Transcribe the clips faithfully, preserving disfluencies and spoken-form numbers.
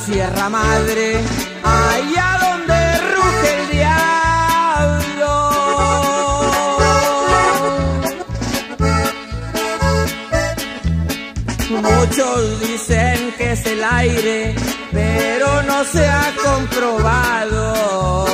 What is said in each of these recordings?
Sierra Madre, allá donde ruge el diablo. Muchos dicen que es el aire, pero no se ha comprobado.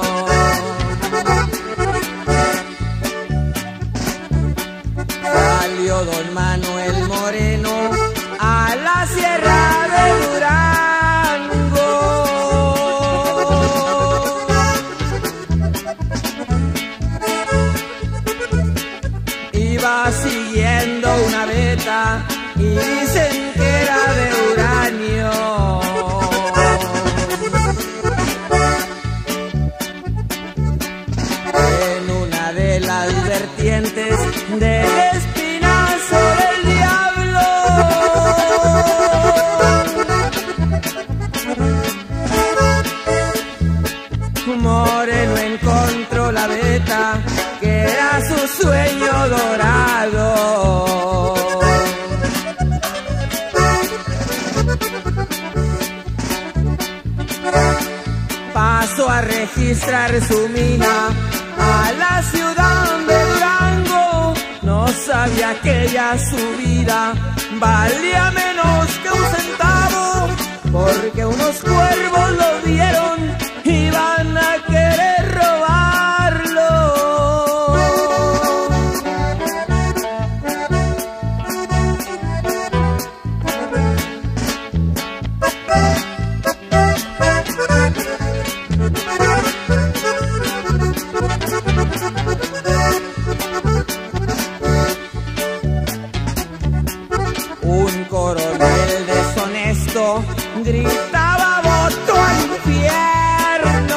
Salió don Manuel Moreno a la Sierra de Durango. Iba siguiendo una veta y dicen que era de uranio. En una de las vertientes del espinazo del diablo, Moreno encontró la veta que era su sueño dorado. Pasó a registrar su mina a la ciudad de Durango. No sabía que ya su vida valía menos que un centavo, porque unos cuervos lo vieron y van a querer robarlo. Un coronel deshonesto gritaba voto al infierno.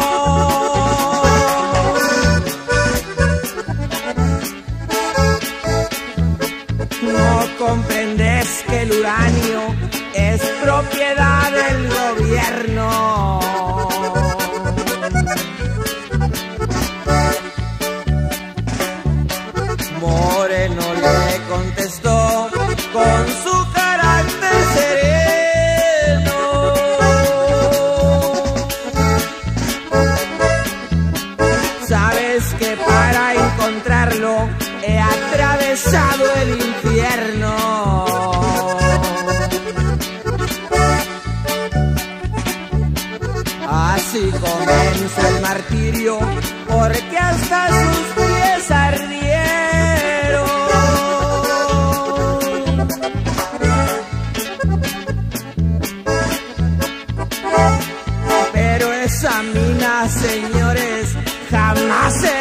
No comprendes que el uranio es propiedad del gobierno. Moreno le contestó con su carácter sereno: sabes que para encontrarlo he atravesado el infierno. Así comenzó el martirio, porque hasta sus pies ardieron. Pero esa mina, señores, jamás se